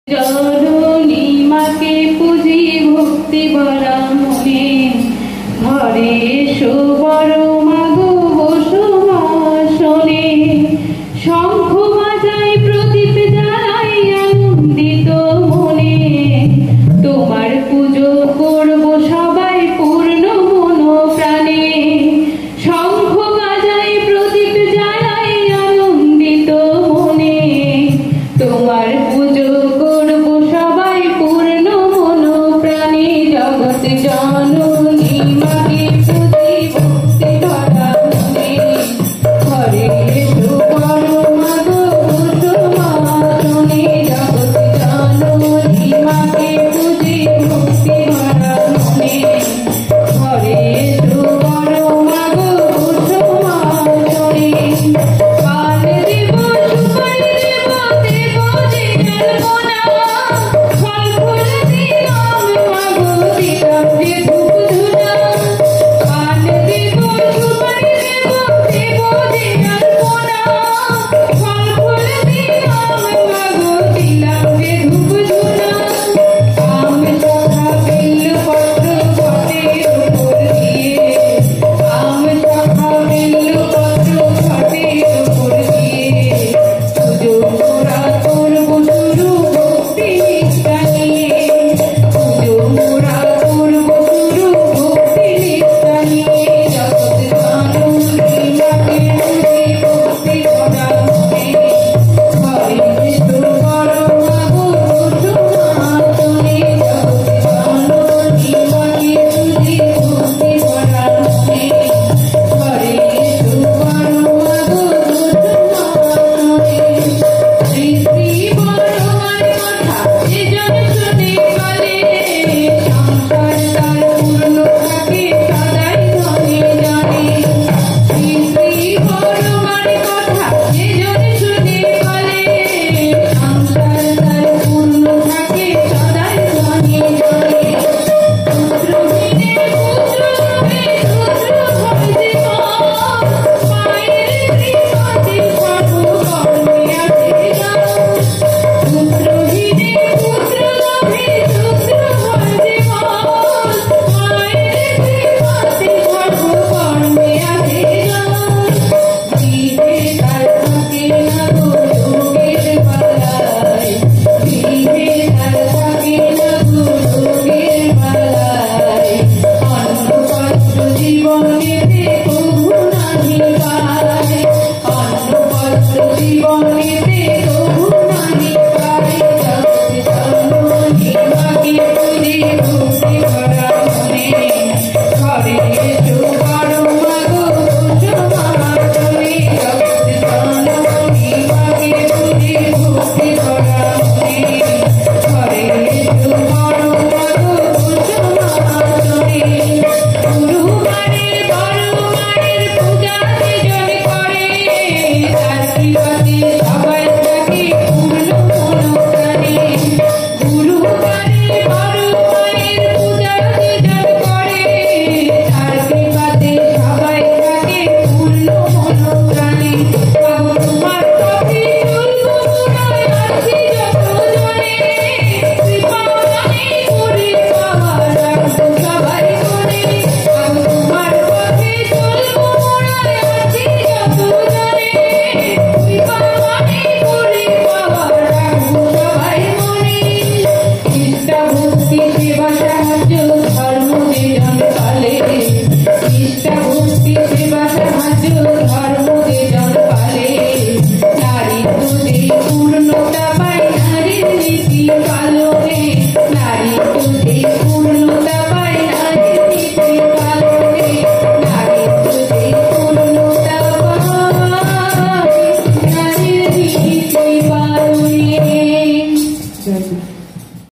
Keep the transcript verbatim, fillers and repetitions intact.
জননী মাকে পুজি ভক্তি ভরা মনে ঘরে এসো বড় মাগো বসো আসনে শঙ্খ বাজাই প্রদীপ জ্বালাই আনন্দিত মনে তোমার পুজো করব সবাই পূর্ণ মন প্রাণে শঙ্খ বাজাই প্রদীপ জ্বালাই আনন্দিত মনে তোমার পুজো করব সবাই পূর্ণ মন প্রাণে জগৎ জননী মাকে পুজি ভক্তি ভরা মনে ঘরে এসো বড় মাগো বসো আসনে জগৎ জননী মাকে পুজি ভক্তি ভরা মনে ঘরে এসো বড় মাগো বসো আসনে পান দেব সুপারি দেব দেব দিনের কোনা ফল ফুল দিলাম মাগো দিলাম যে ধূপ ধুনা পান দেব সুপারি দেব দেব দিনের কোনা ফল ফুল দিলাম মাগো দিলাম যে ধূপ ধুনা আম শাখা বেল পত্র ঘটের উপর দিয়ে আম শাখা বেল পত্র ঘটের উপর দিয়ে পুজো মোরা করব শুরু ভক্তি নিষ্ঠা নিয়ে পুজো মোরা করব শুরু ভক্তি নিষ্ঠা নিয়ে জগৎ জননী মাকে পুজি ভক্তি ভরা মনে ঘরে এসো বড় মাগো বসো আসনে জগৎ জননী মাকে পুজি ভক্তি ভরা মনে ঘরে এসো বড় মাগো বসো আসনে শ্রী শ্রী বড় মার কথা যে জন শুনে বলে সংসার তার পূর্ণ থাকে সদাই ধনে জানে শ্রী শ্রী বড় মার কথা যে জন শুনে বলে সংসার তার পূর্ণ থাকে সদাই ধনে জানে পুত্রহীনে পুত্র লোভে পুত্র ভজে মায়ের কৃপাতে সর্বকর্মে আছে যাও পুত্রহীনে পুত্র লোভে পুত্র ভজে মায়ের কৃপাতে সর্বকর্মে আছে যাও বিধে তার থাকে না গো যোগের বালাই বিধে তার থাকে না গো যোগের বালাই অন্নপত্র জীবনেতে কভু নাহি পায় অন্নপত্র জীবনেতে কভু নাহি পায় জগৎ জননী মাকে পুজি ভক্তি ভরা মনে ঘরে এসো বড় মাগো বসো আসনে জগৎ জননী মাকে পুজি ভক্তি ভরা মনে ঘরে এসো বড় মাগো বসো আসনে গুরু মায়ের বড় মায়ের পূজা যে জন করে তার কৃপাতে সবাই থাকে পূর্ণ মন প্রাণে গুরু মায়ের বড় মায়ের পূজা যে জন করে তার কৃপাতে সবাই থাকে পূর্ণ মন প্রাণে মাগো তোমার পথে চলব মোরা আছি যত জনে কৃপা দানে করে পাওয়া রাখবো সবাই মনে মাগো তোমার পথে চলব মোরা আছি যত জনে কৃপা দানে করে পাওয়া রাখবো সবাই মনে নিষ্ঠা ভক্তি সেবা সাহায্য ধর্ম যে জন পালে নিষ্ঠা ভক্তি সেবা